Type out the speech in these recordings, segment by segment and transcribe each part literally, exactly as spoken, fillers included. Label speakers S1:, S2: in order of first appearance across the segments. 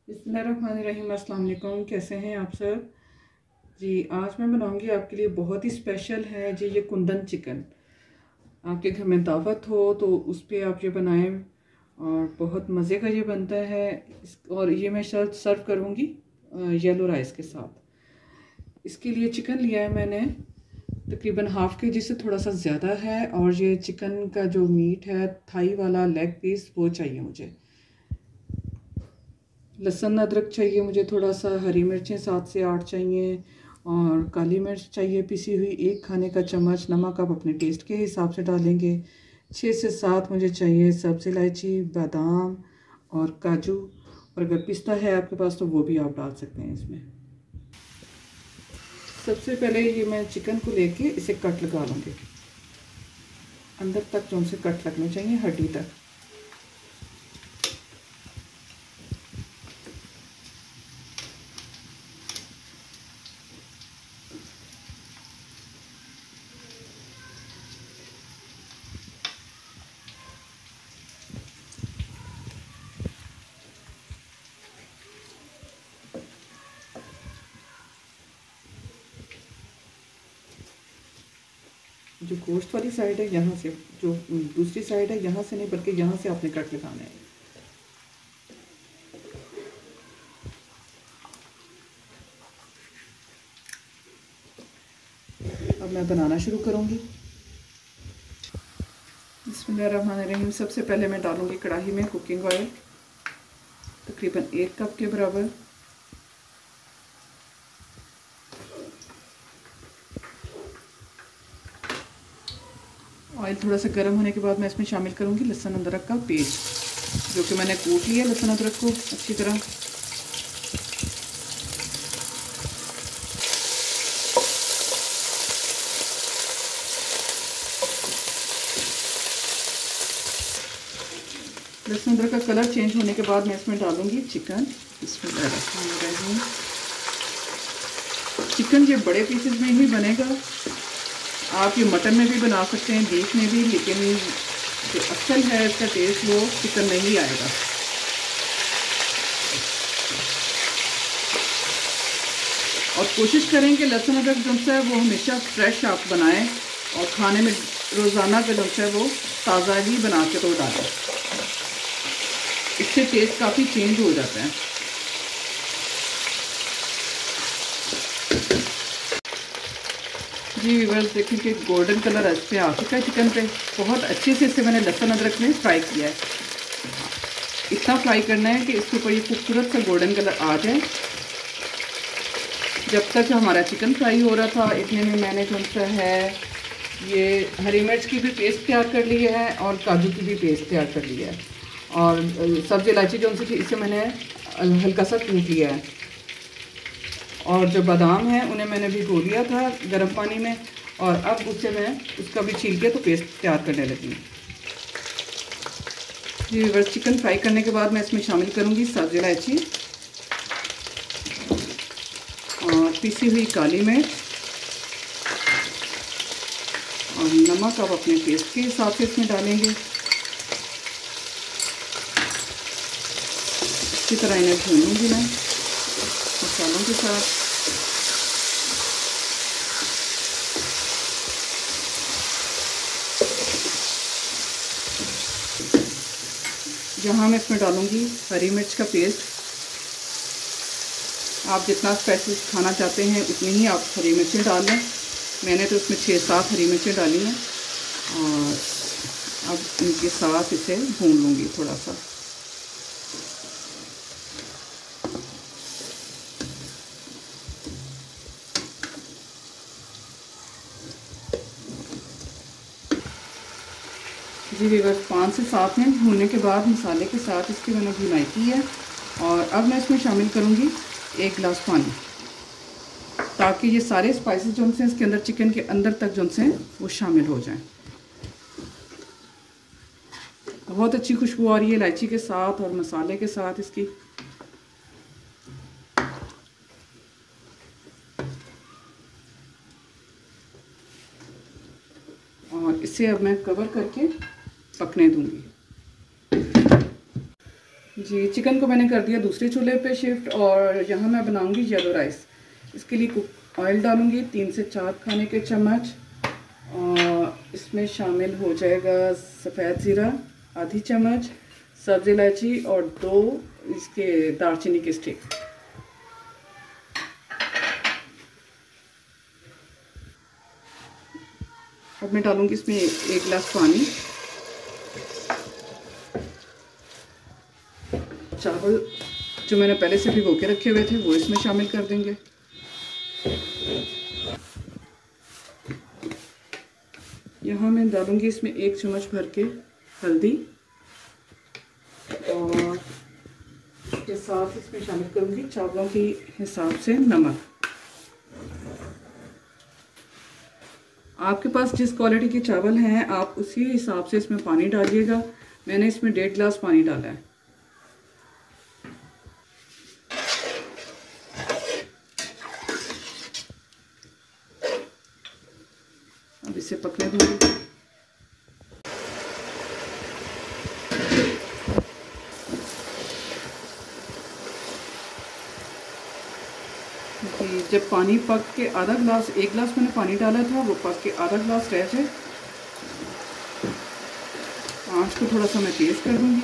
S1: बिस्मिल्लाहिर्रहमानिर्रहीम। अस्सलाम वालेकुम। कैसे हैं आप सब जी। आज मैं बनाऊंगी आपके लिए बहुत ही स्पेशल है जी, ये कुंदन चिकन। आपके घर में दावत हो तो उस पर आप ये बनाएं और बहुत मज़े का ये बनता है। और ये मैं सर्व सर्व करूँगी येलो राइस के साथ। इसके लिए चिकन लिया है मैंने तकरीबन हाफ़ के जी से थोड़ा सा ज़्यादा है। और ये चिकन का जो मीट है, थाई वाला लेग पीस, वो चाहिए मुझे। लहसुन अदरक चाहिए मुझे थोड़ा सा, हरी मिर्चें सात से आठ चाहिए और काली मिर्च चाहिए पिसी हुई एक खाने का चम्मच। नमक आप अपने टेस्ट के हिसाब से डालेंगे। छः से सात मुझे चाहिए सब्ज़ इलायची, बादाम और काजू। और अगर पिस्ता है आपके पास तो वो भी आप डाल सकते हैं इसमें। सबसे पहले ये मैं चिकन को लेके इसे कट लगा लूँगी, अंदर तक जो उनसे कट लगने चाहिए, हड्डी तक। जो गोश्त वाली साइड है यहाँ से, जो दूसरी साइड है यहाँ से नहीं बल्कि यहाँ से आपने कट लगाना है। अब मैं बनाना शुरू करूँगी। बिस्मिल्लाहिर्रहमानिर्रहीम। सबसे पहले मैं डालूँगी कढ़ाई में कुकिंग ऑयल तकरीबन एक कप के बराबर। ऑयल थोड़ा सा गर्म होने के बाद मैं इसमें शामिल करूँगी लहसुन अदरक का पेस्ट, जो कि मैंने कूट लिया लहसुन अदरक को अच्छी तरह। लहसुन अदरक का कलर चेंज होने के बाद मैं इसमें डालूँगी चिकन। इसमें चिकन ये बड़े पीसेस में ही बनेगा, आप ये मटन में भी बना सकते हैं, बीफ में भी, लेकिन जो असल है इसका टेस्ट वो चिकन में ही आएगा। और कोशिश करें कि लहसुन अदरक जो है वो हमेशा फ्रेश आप बनाएं और खाने में रोज़ाना का जो है वो ताज़ा ही बना के तो डालें, इससे टेस्ट काफ़ी चेंज हो जाता है। जी व्यूअर्स, देखें कि गोल्डन कलर इस पे आ चुका है चिकन पे। बहुत अच्छे से इसे मैंने लहसुन अदरक में फ्राई किया है। इतना फ्राई करना है कि इसके ऊपर ये खूबसूरत सा गोल्डन कलर आ जाए। जब तक हमारा चिकन फ्राई हो रहा था इतने में मैंने जो सा है ये हरी मिर्च की भी पेस्ट तैयार कर ली है और काजू की भी पेस्ट तैयार कर ली है। और सब्ज़ इलायची जो सी इसे मैंने हल्का सा कूट लिया है। और जो बादाम है उन्हें मैंने भिगो लिया था गर्म पानी में, और अब उससे मैं उसका भी छील के तो पेस्ट तैयार करने लगी हूँ। जी व्यूअर्स, चिकन फ्राई करने के बाद मैं इसमें शामिल करूँगी सब्ज़ इलायची और पिसी हुई काली मिर्च और नमक आप अपने टेस्ट के हिसाब से इसमें डालेंगे। अच्छी तरह इन्हें भूनूंगी मैं मसालों के साथ। जहाँ मैं इसमें डालूंगी हरी मिर्च का पेस्ट। आप जितना स्पाइसी खाना चाहते हैं उतनी ही आप हरी मिर्चें डाल लें। मैंने तो इसमें छः सात हरी मिर्चें डाली हैं और अब इनके साथ इसे भून लूँगी थोड़ा सा। जी व्यूअर्स, पाँच से सात मिनट भूनने के बाद मसाले के साथ इसकी मैंने भुनाई की है। और अब मैं इसमें शामिल करूँगी एक गिलास पानी, ताकि ये सारे स्पाइसेस जो हैं इसके अंदर चिकन के अंदर तक जो हैं वो शामिल हो जाएं। बहुत अच्छी खुशबू आ रही है इलायची के साथ और मसाले के साथ इसकी। और इसे अब मैं कवर करके पकने दूंगी। जी, चिकन को मैंने कर दिया दूसरे चूल्हे पे शिफ्ट और यहाँ मैं बनाऊंगी येलो राइस। इसके लिए कुक ऑयल डालूंगी तीन से चार खाने के चम्मच और इसमें शामिल हो जाएगा सफ़ेद ज़ीरा आधी चम्मच, सब्ज़ इलायची और दो इसके दालचीनी के स्टिक। अब मैं डालूंगी इसमें एक गिलास पानी। चावल जो मैंने पहले से भिगो के रखे हुए थे वो इसमें शामिल कर देंगे। यहाँ मैं डालूंगी इसमें एक चम्मच भर के हल्दी और के साथ इसमें शामिल करूंगी चावलों के हिसाब से नमक। आपके पास जिस क्वालिटी के चावल हैं आप उसी हिसाब से इसमें पानी डालिएगा। मैंने इसमें डेढ़ गिलास पानी डाला है। अब इसे पकने दूंगी। जब पानी पक के आधा गिलास एक गिलास मैंने पानी डाला था वो पक के आधा गिलास रह जाए, आँच को थोड़ा सा मैं तेज़ कर दूंगी।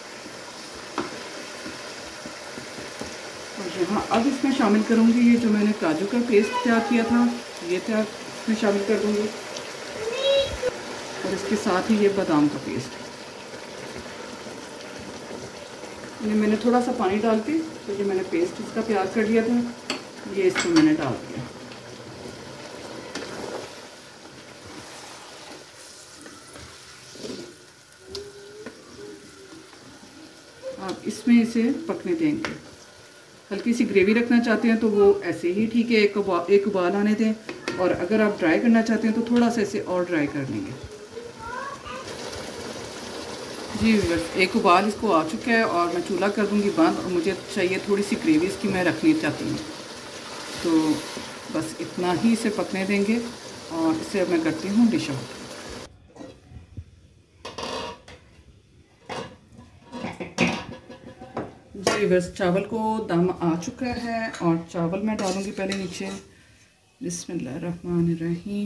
S1: और यहाँ अब इसमें शामिल करूंगी ये जो मैंने काजू का पेस्ट तैयार किया था, ये तैयार इसमें शामिल कर दूंगी और इसके साथ ही ये बादाम का पेस्ट। ये मैंने थोड़ा सा पानी डाल के तो ये मैंने पेस्ट इसका तैयार कर लिया था, ये इसमें मैंने डाल दिया। आप इसमें इसे पकने देंगे। हल्की सी ग्रेवी रखना चाहते हैं तो वो ऐसे ही ठीक है, एक उबाल एक उबाल आने दें। और अगर आप ड्राई करना चाहते हैं तो थोड़ा सा इसे और ड्राई कर लेंगे। जी बस एक उबाल इसको आ चुका है और मैं चूल्हा कर दूंगी बंद। और मुझे चाहिए थोड़ी सी ग्रेवी इसकी मैं रखनी चाहती हूँ, तो बस इतना ही इसे पकने देंगे और इसे अब मैं करती हूँ डिश आउट। जी बस चावल को दम आ चुका है और चावल मैं डालूँगी पहले नीचे। बिस्मिल्लाहिर्रहमानिर्रहीम।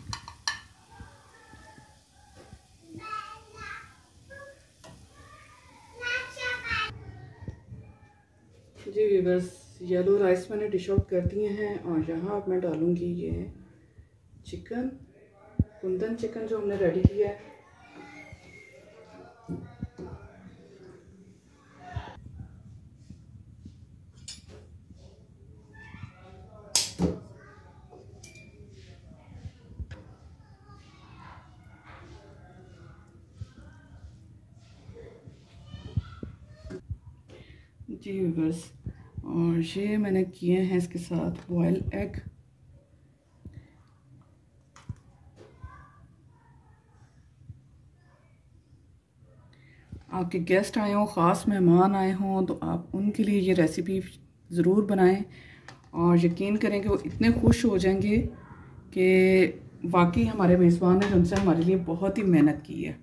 S1: जी बस येलो राइस मैंने डिश आउट कर दिए हैं और यहाँ अब मैं डालूँगी ये चिकन, कुंदन चिकन जो हमने रेडी किया है। जी बस और ये मैंने किए हैं इसके साथ बॉयल एग। आपके गेस्ट आए हों, ख़ास मेहमान आए हों तो आप उनके लिए ये रेसिपी ज़रूर बनाएं और यकीन करें कि वो इतने खुश हो जाएंगे कि वाकई हमारे मेज़बान ने उनसे हमारे लिए बहुत ही मेहनत की है।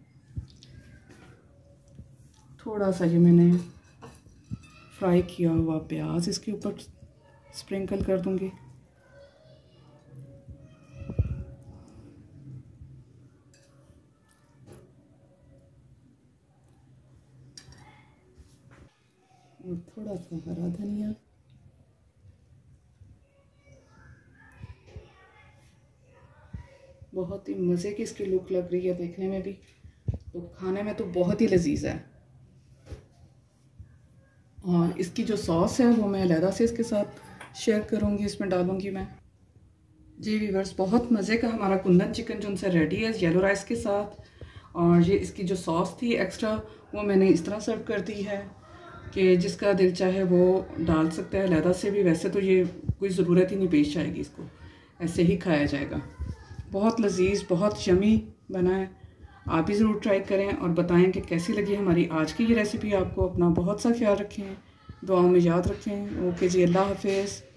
S1: थोड़ा सा ये मैंने फ्राई किया हुआ प्याज इसके ऊपर स्प्रिंकल कर दूंगी। और थोड़ा सा हरा धनिया। बहुत ही मज़े की इसकी लुक लग रही है देखने में भी, तो खाने में तो बहुत ही लजीज है। और इसकी जो सॉस है वो मैं अलहदा से इसके साथ शेयर करूँगी, इसमें डालूँगी मैं। जी व्यूअर्स बहुत मज़े का हमारा कुंदन चिकन जो उनसे रेडी है येलो राइस के साथ। और ये इसकी जो सॉस थी एक्स्ट्रा वो मैंने इस तरह सर्व कर दी है कि जिसका दिल चाहे वो डाल सकता है अलहदा से भी। वैसे तो ये कोई ज़रूरत ही नहीं पेश आएगी, इसको ऐसे ही खाया जाएगा। बहुत लजीज बहुत यमी बना है। आप भी ज़रूर ट्राई करें और बताएं कि कैसी लगी हमारी आज की ये रेसिपी आपको। अपना बहुत सा ख्याल रखें, दुआओं में याद रखें। ओके जी, अल्लाह हाफिज़।